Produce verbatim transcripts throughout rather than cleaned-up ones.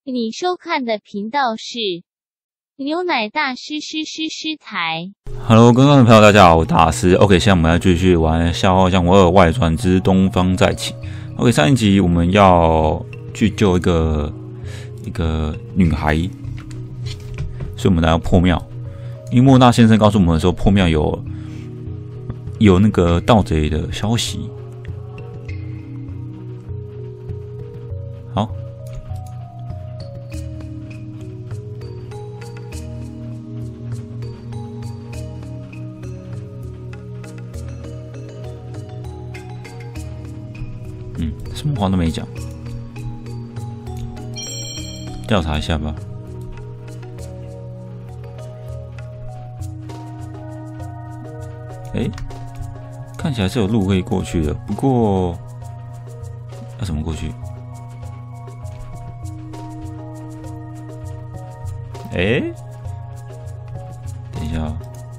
你收看的频道是牛奶大师师师师台。 Hello， 观众朋友，大家好，我大师。OK， 现在我们要继续玩《笑傲江湖二外传之东方再起》。OK， 上一集我们要去救一个一个女孩，所以我们来到破庙。因为莫大先生告诉我们说，破庙有有那个盗贼的消息。好。嗯，什么话都没讲，调查一下吧。哎，看起来是有路可以过去的，不过要怎么过去？哎，等一下哦，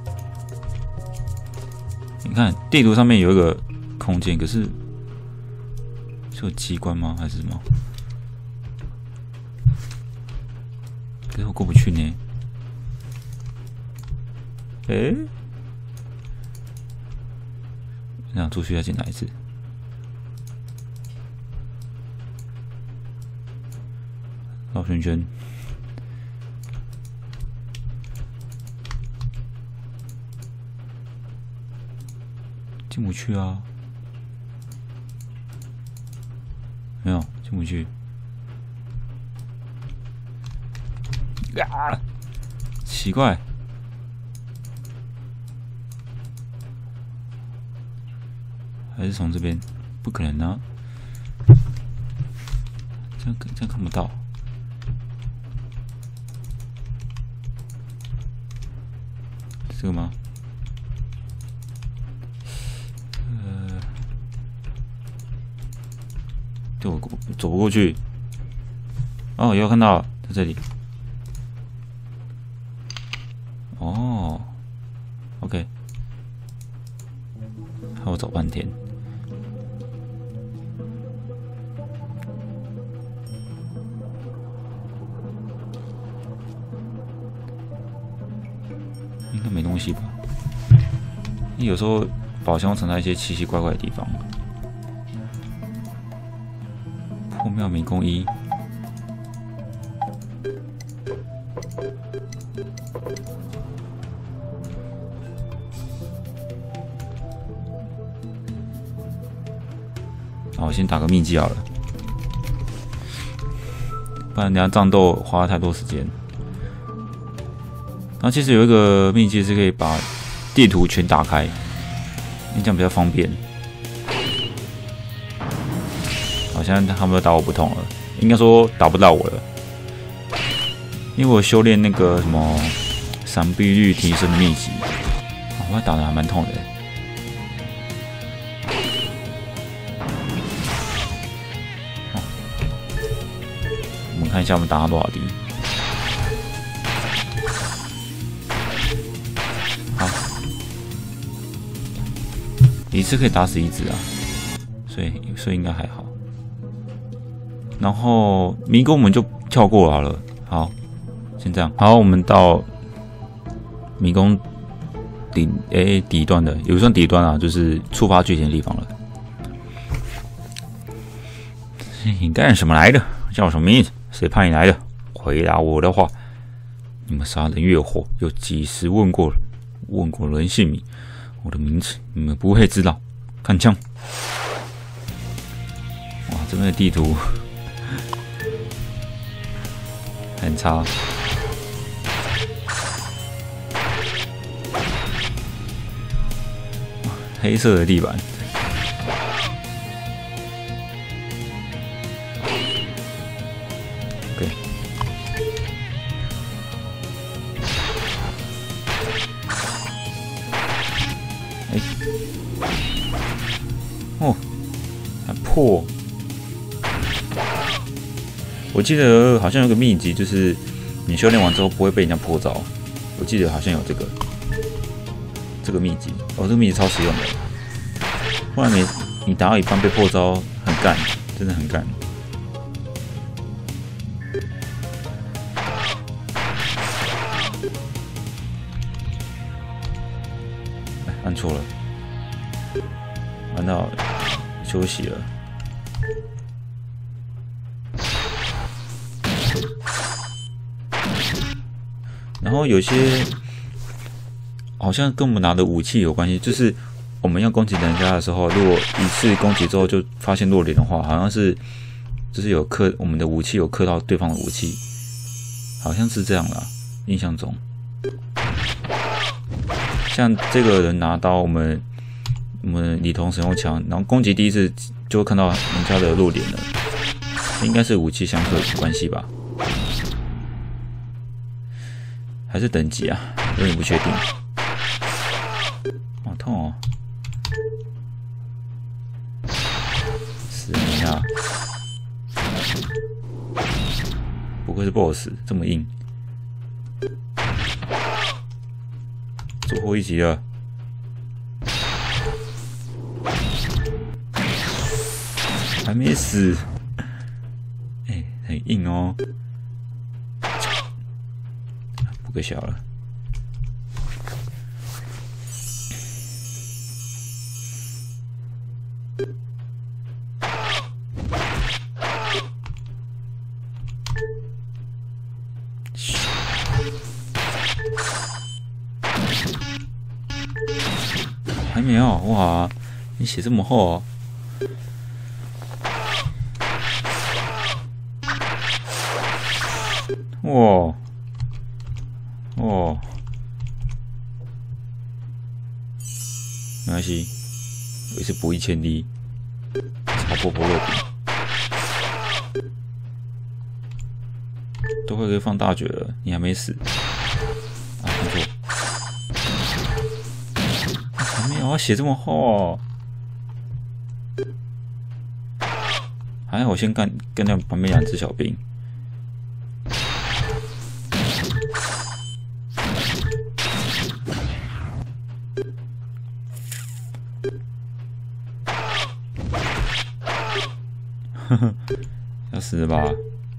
你看地图上面有一个空间，可是。是有机关吗？还是什么？可是我过不去呢。诶，这样出去要进哪一次？绕圈圈。进不去啊。没有进不去啊！奇怪，还是从这边？不可能啊！这样这样看不到。这个吗？我走不过去。哦，又看到了，在这里。哦 ，OK。还要找半天。应该没东西吧？有时候宝箱藏在一些奇奇怪怪的地方。破庙迷宫一，好，我先打个秘籍好了，不然等下战斗花太多时间。然后其实有一个秘籍是可以把地图全打开，这样比较方便。好像他们都打我不痛了，应该说打不到我了，因为我修炼那个什么闪避率提升的秘籍，我打的还蛮痛的。哦，我们看一下我们打他多少滴。好，一次可以打死一只啊，所以所以应该还好。然后迷宫我们就跳过好了，好，先这样。好，我们到迷宫顶诶底端的，也不算底端啊，就是触发剧情的地方了。你干什么来的？叫什么名字？谁派你来的？回答我的话。你们杀人越货，有几时问过问过人姓名？我的名字你们不会知道。看枪！哇，这边的地图。很差，黑色的地板。OK， 哎，哦，还破。我记得好像有个秘籍，就是你修炼完之后不会被人家破招。我记得好像有这个这个秘籍，哦，这个秘籍超实用的。不然你你打到一半被破招，很干，真的很干。 按错了，按到休息了。然后有些好像跟我们拿的武器有关系，就是我们要攻击人家的时候，如果一次攻击之后就发现弱点的话，好像是就是有克我们的武器有克到对方的武器，好像是这样啦，印象中。像这个人拿刀，我们我们李彤使用枪，然后攻击第一次就会看到人家的弱点了，应该是武器相克的关系吧？还是等级啊？有点不确定。好痛哦！死你啊！不愧是 B O S S， 这么硬。最后一集了，还没死，哎、欸，很硬哦，不可小了。还没有哇！你写这么厚哦！哇哇！没关系，我一次补一千滴，超破破肉饼，都快可以放大绝了，你还没死啊！看错。我要写这么厚哦，还好我先干干掉旁边两只小兵。呵呵，要死了吧？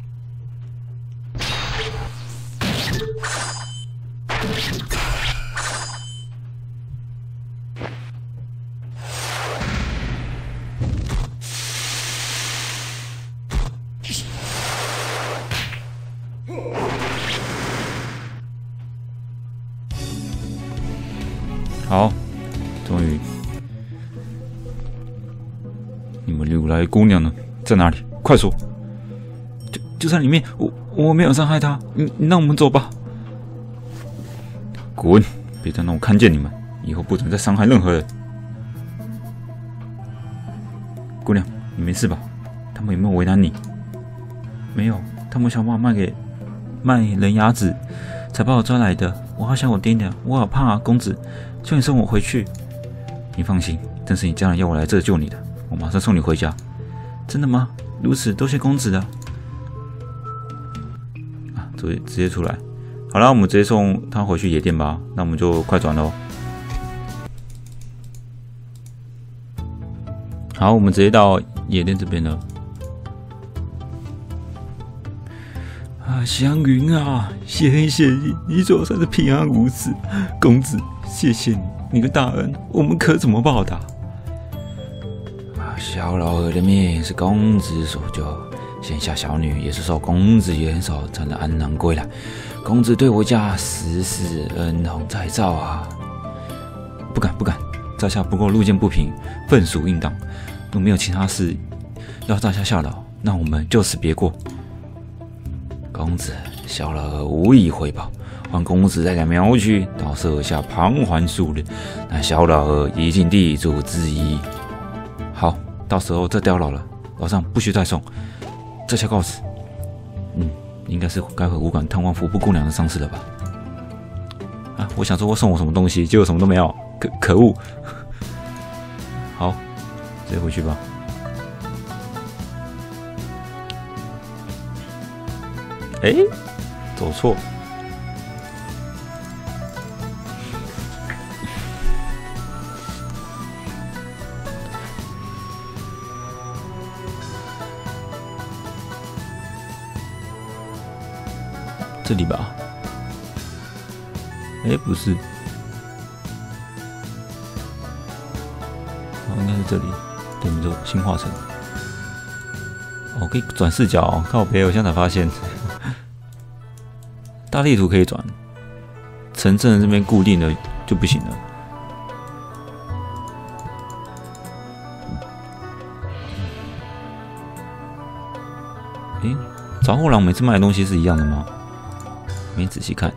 好，终于，你们掳来的姑娘呢？在哪里？快说！就就在里面，我我没有伤害她，你你让我们走吧。滚！别再让我看见你们，以后不准再伤害任何人。姑娘，你没事吧？他们有没有为难你？没有，他们想把我卖给卖人牙子，才把我抓来的。我好想我爹娘，我好怕啊，公子，求你送我回去。你放心，正是你家人要我来这救你的，我马上送你回家。真的吗？如此多谢公子了。啊，直接直接出来。好了，我们直接送他回去野店吧。那我们就快转喽。好，我们直接到野店这边了。啊，祥云啊，谢谢你，你总算是平安无事。公子，谢谢你，你个大恩，我们可怎么报答？啊，小老儿的命是公子所救，现下小女也是受公子援手才能安然归来。公子对我家实是恩宠再造啊！不敢不敢，在下不过路见不平，愤属应当。若没有其他事要在下效劳，那我们就此别过。公子，小老儿无以回报，换公子带两苗去到舍下盘桓数日，那小老儿已尽地主之谊。好，到时候再叨扰了，老上不许再送，这下告辞。嗯，应该是该回武馆探望服部姑娘的丧事了吧？啊，我想说我送我什么东西，结果什么都没有，可可恶！好，直接回去吧。哎，走错。这里吧？哎，不是。 应该是这里，对，没错，新化城。哦，可以转视角、哦，靠北，我现在才发现，大地图可以转，城镇这边固定的就不行了。诶，杂货郎每次卖的东西是一样的吗？没仔细看，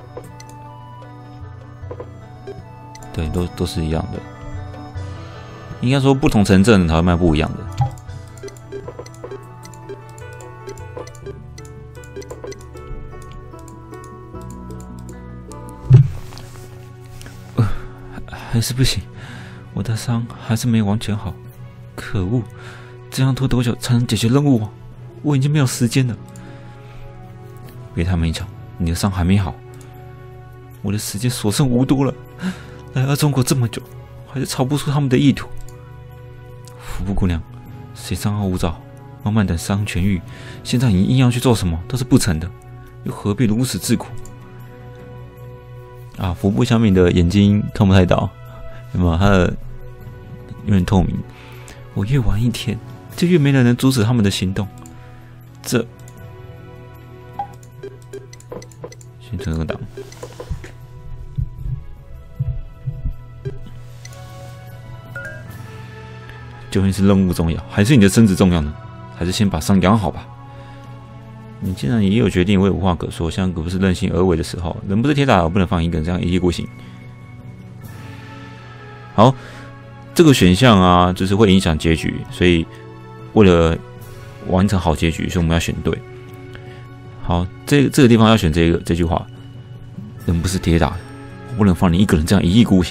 对，都都是一样的。应该说，不同城镇才会卖不一样的。还是不行，我的伤还是没完全好。可恶，这样拖多久才能解决任务啊？我已经没有时间了。别太勉强，你的伤还没好，我的时间所剩无多了。来到中国这么久，还是查不出他们的意图。福布姑娘，谁伤号无兆，慢慢等伤痊愈。现在你硬要去做什么，都是不成的，又何必如此自苦？啊，服部香敏的眼睛看不太到，有没有？他的有点透明。我越晚一天，就越没人能阻止他们的行动。这，先存个档。究竟是任务重要，还是你的身子重要呢？还是先把伤养好吧。你既然也有决定，我也无话可说。现在可不是任性而为的时候，人不是铁打，我不能放一个人这样一意孤行。好，这个选项啊，就是会影响结局，所以为了完成好结局，所以我们要选对。好，这这个地方要选这个这句话：人不是铁打的，我不能放你一个人这样一意孤行。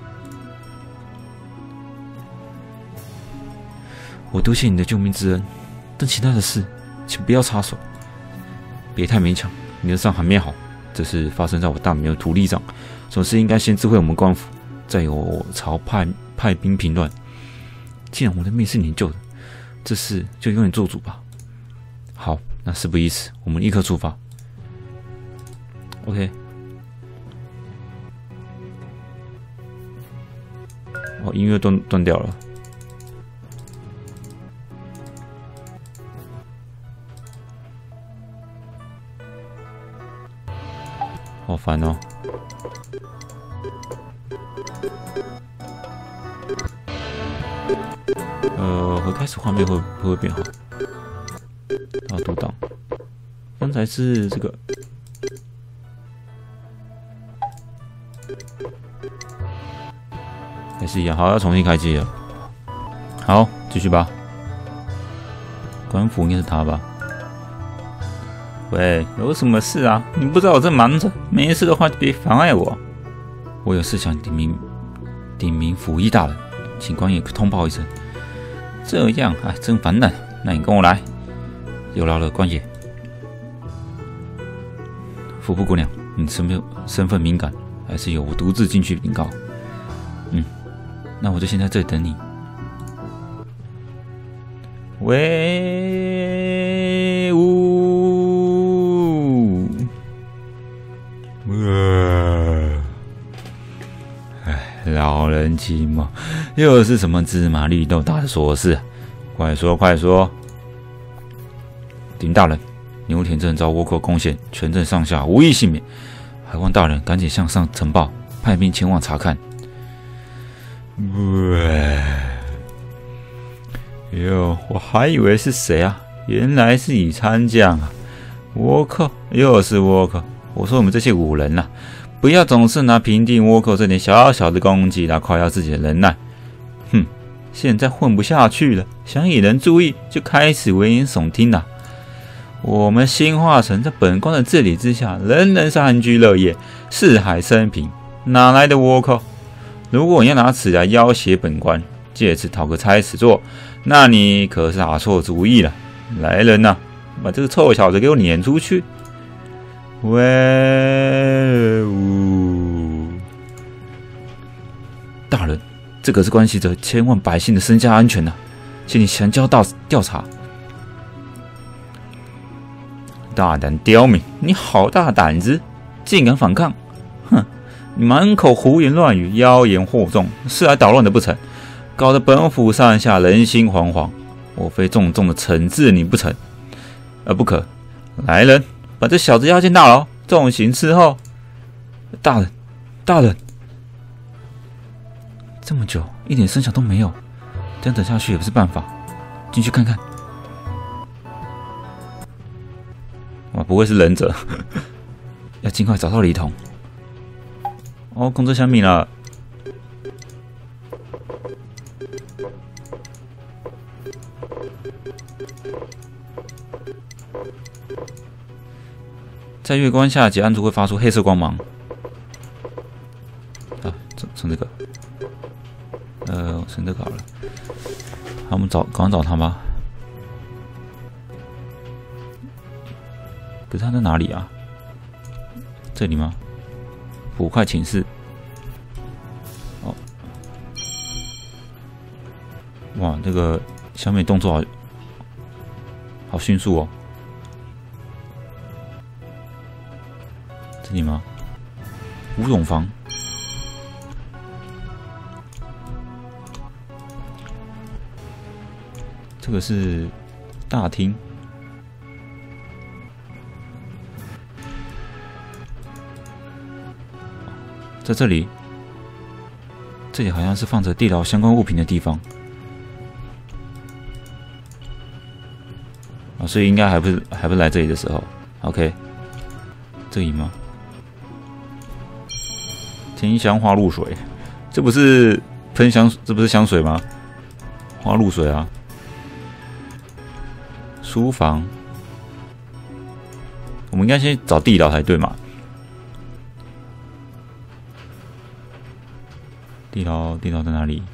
我多谢你的救命之恩，但其他的事，请不要插手。别太勉强，你的伤还没好，这是发生在我大明的土地上，总是应该先知会我们官府，再由朝派派兵平乱。既然我的命是你救的，这事就由你做主吧。好，那事不宜迟，我们立刻出发。OK。哦，音乐断断掉了。好烦哦！呃，我开始画面会不会变好？啊，读档，刚才是这个，还是一样。好，要重新开机了。好，继续吧。官府应该是他吧？喂，有什么事啊？你不知道我正忙着，没事的话就别妨碍我。我有事想禀明禀明府医大人，请官爷通报一声。这样，哎，真烦人。那你跟我来。有劳了，官爷。福布姑娘，你身份身份敏感，还是由我独自进去禀告？嗯，那我就先在这里等你。喂，呜。哎，老人寂寞，又是什么芝麻绿豆大的琐事？快说快说！丁大人，牛田镇遭倭寇攻陷，全镇上下无一幸免，还望大人赶紧向上呈报，派兵前往查看。哟，我还以为是谁啊？原来是乙参将啊！倭寇，又是倭寇！我说我们这些武人啊，不要总是拿平定倭寇这点小小的功绩来夸耀自己的能耐。哼，现在混不下去了，想引人注意，就开始危言耸听了。我们新化城在本官的治理之下，人人是安居乐业，四海升平，哪来的倭寇？如果你要拿此来要挟本官，借此讨个差事做，那你可是打错主意了。来人呐、啊，把这个臭小子给我撵出去！喂呜！大人，这可是关系着千万百姓的身家安全呐、啊，请你详交到调查。大胆刁民，你好大胆子，竟敢反抗！哼，你满口胡言乱语，妖言惑众，是来捣乱的不成？ 搞得本府上下人心惶惶，我非重重的惩治你不成？而不可！来人，把这小子押进大牢，重刑伺候。大人，大人，这么久一点声响都没有，这样等下去也不是办法。进去看看。哇，不会是忍者？要尽快找到李彤。哦，工作小米了。在月光下，结案处会发出黑色光芒。啊，从这个，呃，从这个好了。好，我们找，赶快找他吧。可是他在哪里啊？这里吗？捕快请示。哦，哇，这个小美动作好，好迅速哦。这里吗？吴永芳。这个是大厅。在这里，这里好像是放着地牢相关物品的地方啊，所以应该还不是还不是来这里的时候。OK， 这里吗？天香花露水，这不是喷香，这不是香水吗？花露水啊。书房，我们应该先找地牢才对嘛？地牢，地牢在哪里？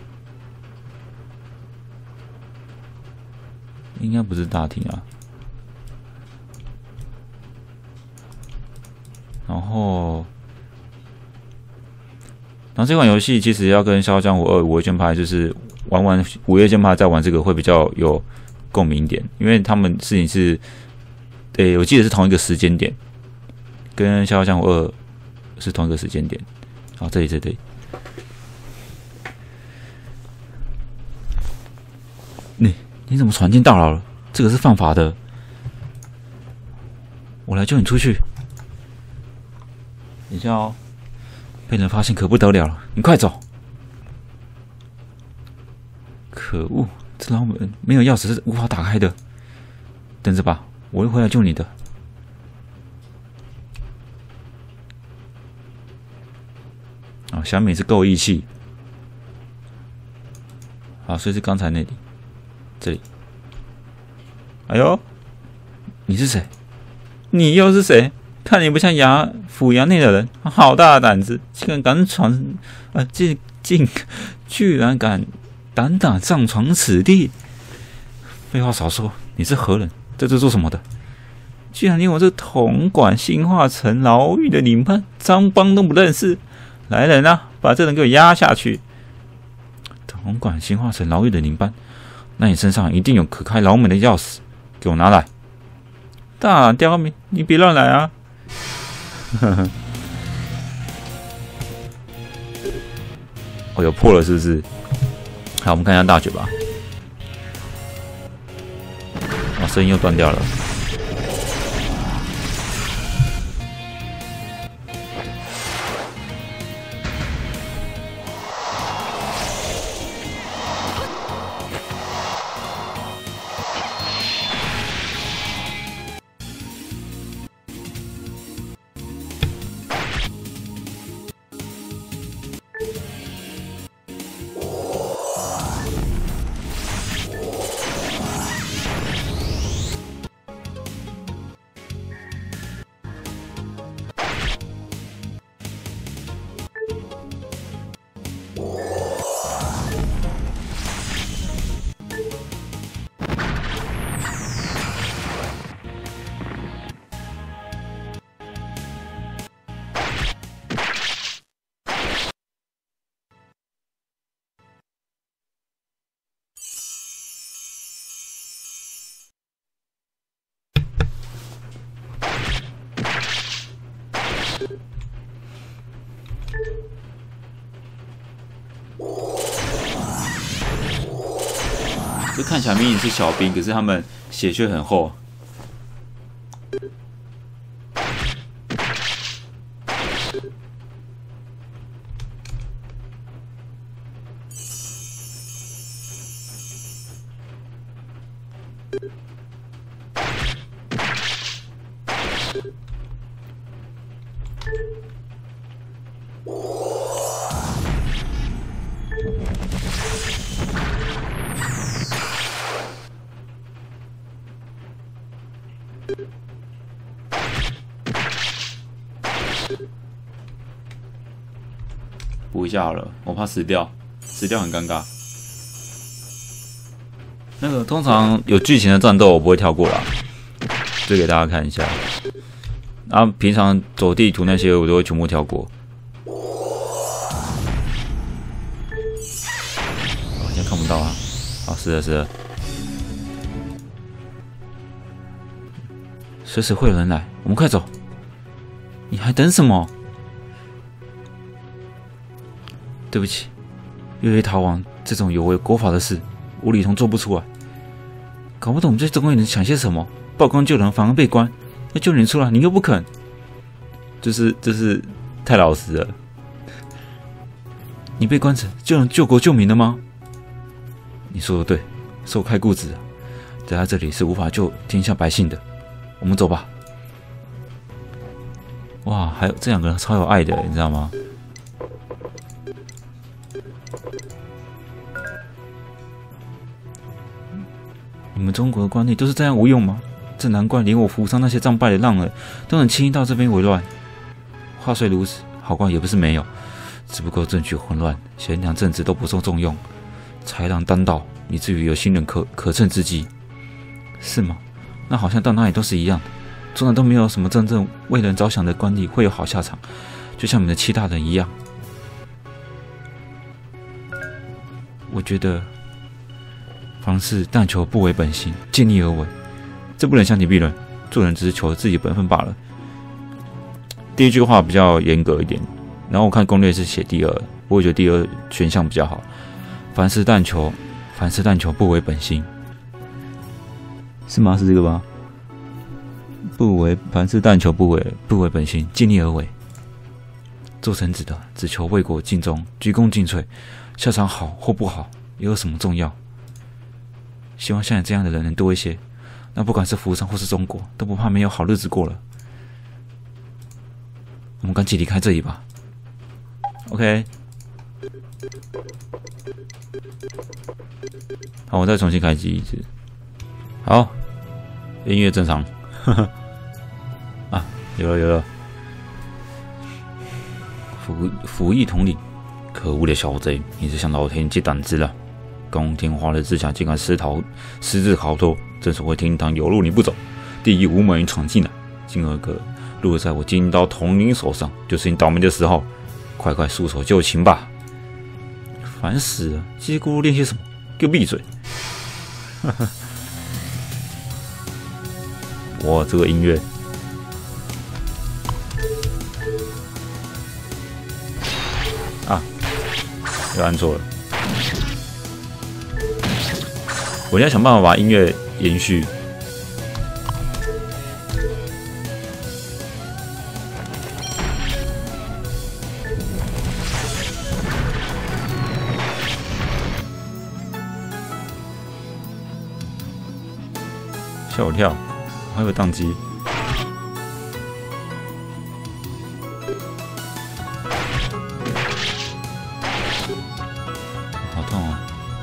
应该不是大厅啊。然后，然后这款游戏其实要跟《笑傲江湖二》午夜剑派就是玩玩午夜剑派再玩这个会比较有共鸣点，因为他们事情是，对，我记得是同一个时间点，跟《笑傲江湖二》是同一个时间点。好，这里这里。你你怎么闯进大牢了？这个是犯法的。我来救你出去。等一下哦，被人发现可不得了了，你快走！可恶，这牢门没有钥匙是无法打开的。等着吧，我会回来救你的。啊，小美是够义气。好，所以是刚才那里。这里，哎呦，你是谁？你又是谁？看你不像衙府衙内的人，好大的胆子，竟然敢闯，呃，竟竟居然敢胆胆上闯此地！废话少说，你是何人？在这做什么的？居然连我这统管新化城牢狱的领班张邦都不认识！来人啊，把这人给我押下去！统管新化城牢狱的领班。那你身上一定有可开牢门的钥匙，给我拿来！大刁民，你别乱来啊！哦，有破了是不是？好，我们看一下大嘴巴。哦，声音又断掉了。 就看起来明明是小兵，可是他们血却很厚。补一下好了，我怕死掉，死掉很尴尬。那个通常有剧情的战斗我不会跳过啦，就给大家看一下。然后平常走地图那些我都会全部跳过。哦，现在看不到啊！啊，是的，是的。随时会有人来，我们快走！你还等什么？对不起，越狱逃亡这种有违国法的事，无理通做不出来。搞不懂我们这中国人想些什么？曝光救人反而被关，要救你出来你又不肯，就是就是太老实了。你被关着就能救国救民了吗？你说的对，是我开固执了，待在这里是无法救天下百姓的。我们走吧。哇，还有这两个人超有爱的，你知道吗？你们中国的官吏都是这样无用吗？这难怪连我扶上那些战败的浪儿都能轻易到这边为乱。话虽如此，好官也不是没有，只不过政局混乱，贤良正直都不受重用，豺狼当道，以至于有新人可可乘之机，是吗？那好像到哪里都是一样的，从来都没有什么真正为人着想的官吏会有好下场，就像你们的七大人一样。我觉得凡事但求不违本心，尽力而为，这不能相提并论。做人只是求自己本分罢了。第一句话比较严格一点，然后我看攻略是写第二，我也觉得第二选项比较好。凡事但求，凡事但求不违本心，是吗？是这个吗？不违，凡事但求不违不违本心，尽力而为。做臣子的只求为国尽忠，鞠躬尽瘁，下场好或不好又有什么重要？希望像你这样的人能多一些，那不管是扶桑或是中国，都不怕没有好日子过了。我们赶紧离开这里吧。OK， 好，我再重新开机一次。好，音乐正常。啊，有了有了。服服役统领，可恶的小贼，你是向老天借胆子了？光天化日之下竟敢私逃私自逃脱，正所谓天堂有路你不走，地狱无门你闯进来，今儿个落在我金刀统领手上，就是你倒霉的时候，快快束手就擒吧！烦死了，叽里咕噜练些什么？给我闭嘴！哇，这个音乐。啊，又按错了。我现在想办法把音乐延续。吓我跳，还有宕机。好痛哦！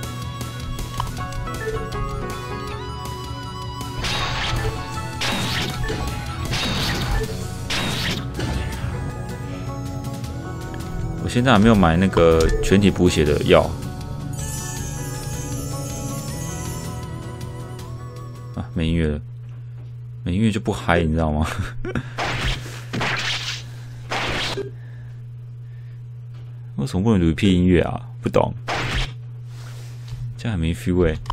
我现在还没有买那个全体补血的药。没音乐了，没音乐就不嗨，你知道吗？为什么不能 repeat 音乐啊？不懂，这样还没 feel 哎、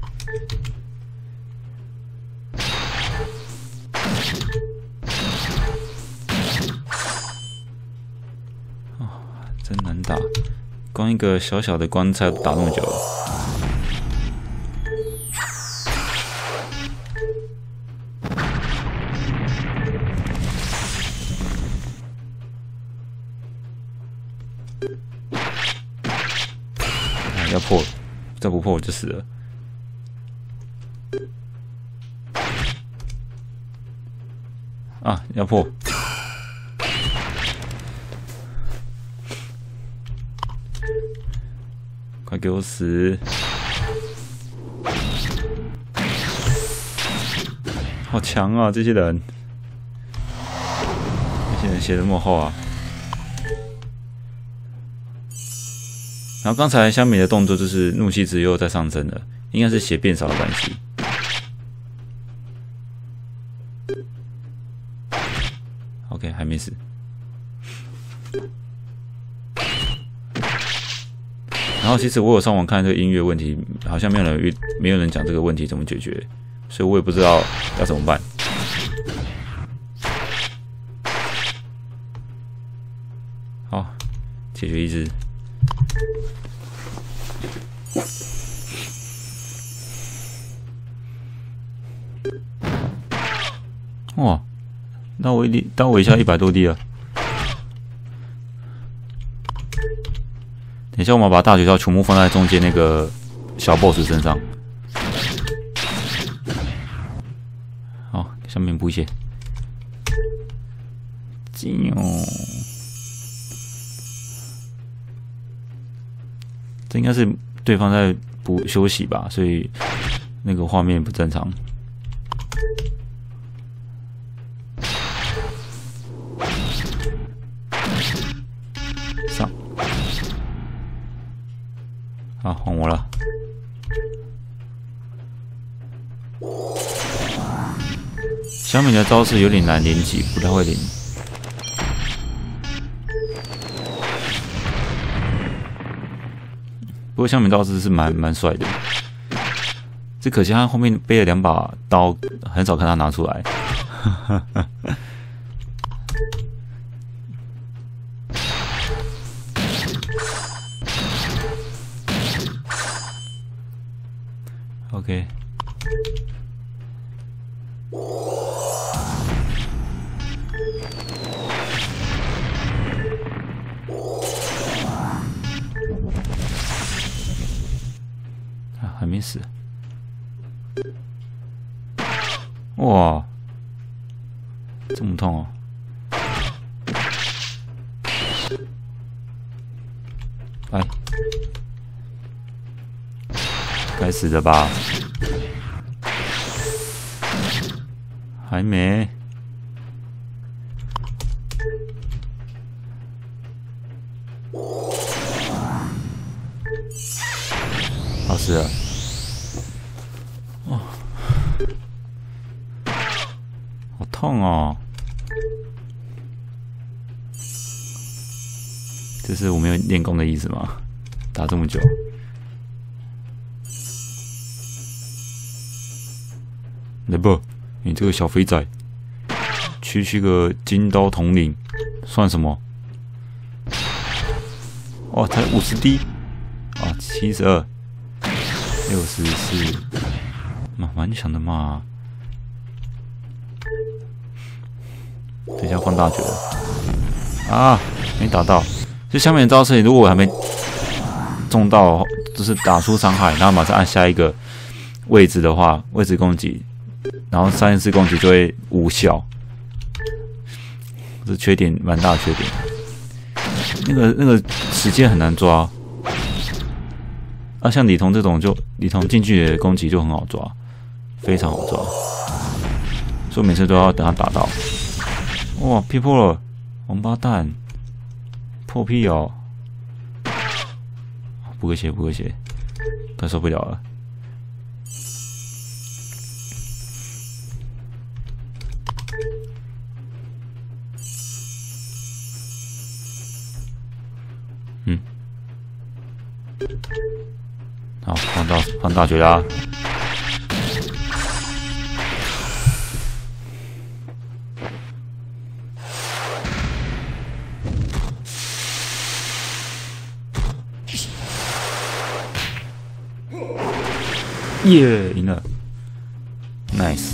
欸。哦，真难打，光一个小小的棺材打那么久了。 再不破我就死了。啊，要破！快给我死！好强啊，这些人！这些人写的那么厚啊！然后刚才香米的动作就是怒气值又在上升了，应该是血变少的关系。OK， 还没死。然后其实我有上网看这个音乐问题，好像没有人没有人讲这个问题怎么解决，所以我也不知道要怎么办。好，解决一只。哇，那我一滴，但我一下一百多滴了。等一下，我们把大绝招全部放在中间那个小 boss 身上。好，下面补血。这应该是对方在补休息吧，所以那个画面不正常。上。好，换我了。小米的招式有点难连击，不太会连。不过小米招式是蛮蛮帅的，只可惜他后面背了两把刀，很少看他拿出来。OK， 啊，还没死。哇，这么痛哦！来。该死的吧？还没。好死了！哦，好痛哦！这是我没有练功的意思吗？打这么久。来吧，你这个小肥仔，区区个金刀统领，算什么？哇，才五十滴，啊，七十二，六十四，蛮蛮强的嘛。等一下放大绝了，啊，没打到。就下面的招式，如果我还没中到，就是打出伤害，然后马上按下一个位置的话，位置攻击。然后三十四攻击就会无效，这缺点蛮大的缺点。那个那个时间很难抓，啊，像李彤这种就李彤近距离的攻击就很好抓，非常好抓，所以每次都要等他打到。哇，劈破了，王八蛋，破屁哦！补个血，补个血，快受不了了。嗯，好，放到放大绝啦！耶，赢了 ，nice。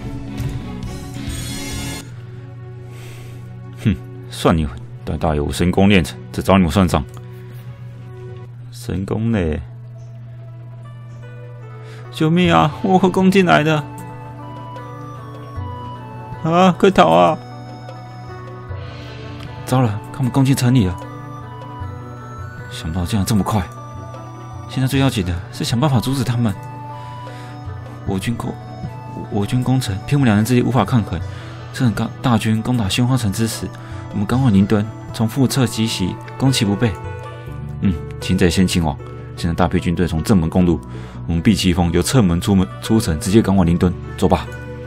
哼，算你胆大有神功练成，只找你们算账。神功嘞， 救命啊！倭寇攻进来的！啊，快逃啊！糟了，他们攻进城里了。想不到竟然这么快。现在最要紧的是想办法阻止他们。我军攻，我军攻城，偏我们两人之力无法抗衡。趁刚大军攻打宣荒城之时，我们赶往临敦，从腹侧急袭，攻其不备。嗯，擒贼先擒王。现在大批军队从正门攻入，我们避其锋，由侧门出门出城，直接赶往临敦。走吧。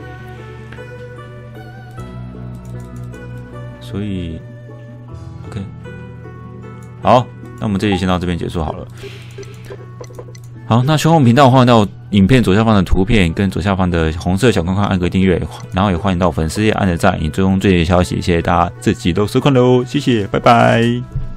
所以 ，OK， 好，那我们这集先到这边结束好了。好，那喜欢我们频道，欢迎到影片左下方的图片跟左下方的红色小框框按个订阅，然后也欢迎到粉丝页按个赞，以追踪最新消息。谢谢大家，这集都收看喽，谢谢，拜拜。